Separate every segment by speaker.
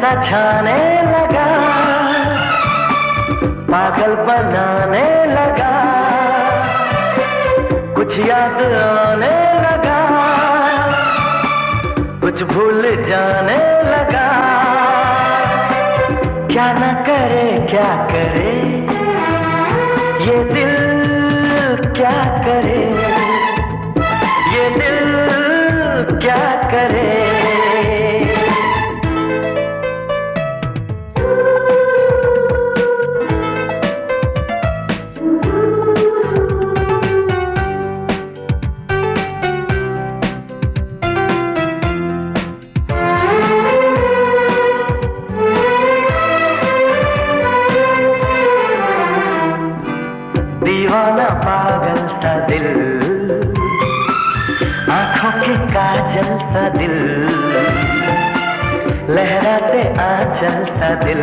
Speaker 1: सा छाने लगा, पागल बनाने लगा, कुछ याद आने लगा, कुछ भूल जाने लगा। क्या न करे क्या करे ये दिल, क्या करे ये दिल, क्या करे। दीवाना पागल सा दिल, आंखों के काजल सा दिल, लहराते आंचल सा दिल,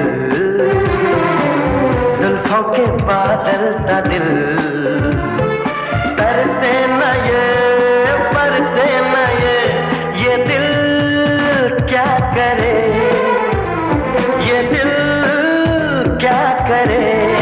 Speaker 1: जुल्फों के बादल सा दिल। तरसे न बरसे न ये दिल क्या करे, ये दिल क्या करे।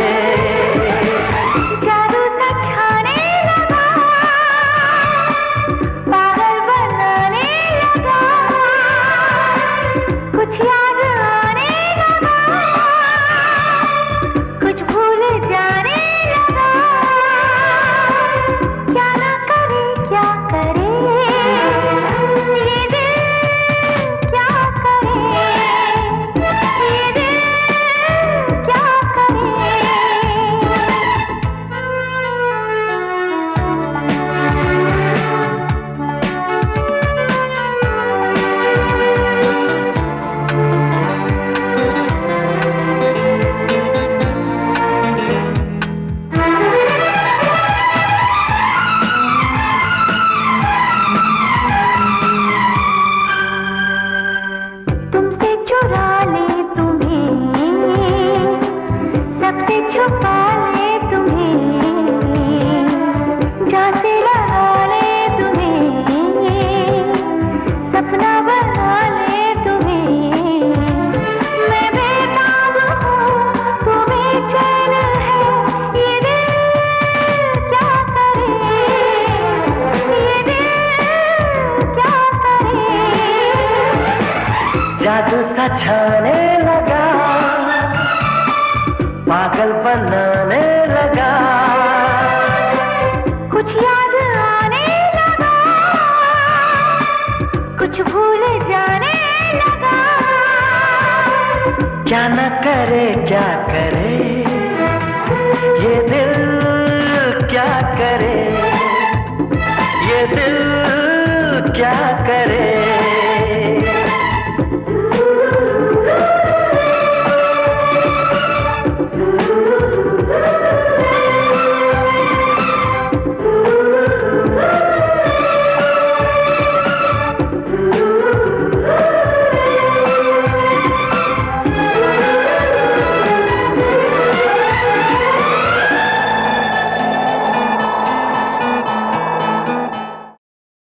Speaker 1: जादू सा छाने लगा, पागल बनाने लगा,
Speaker 2: कुछ याद आने लगा, कुछ भूल जाने लगा।
Speaker 1: क्या न करे क्या करे ये दिल, क्या करे ये दिल, क्या करे।